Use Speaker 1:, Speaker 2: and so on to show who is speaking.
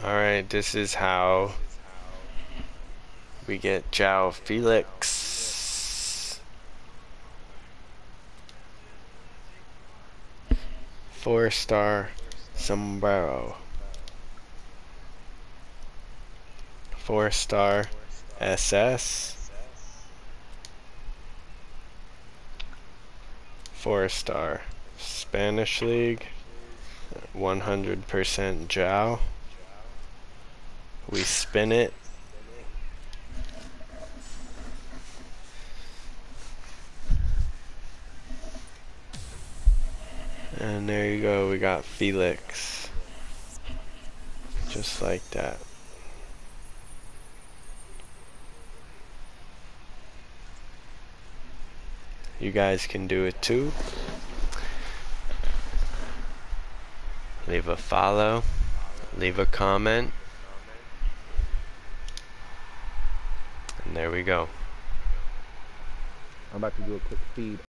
Speaker 1: Alright, this is how we get JoãoFélix. 4-star sombrero. 4-star SS. 4-star Spanish League. 100% João. We spin it. And there you go, we got Felix. Just like that. You guys can do it too. Leave a follow, leave a comment, and there we go.
Speaker 2: I'm about to do a quick feed.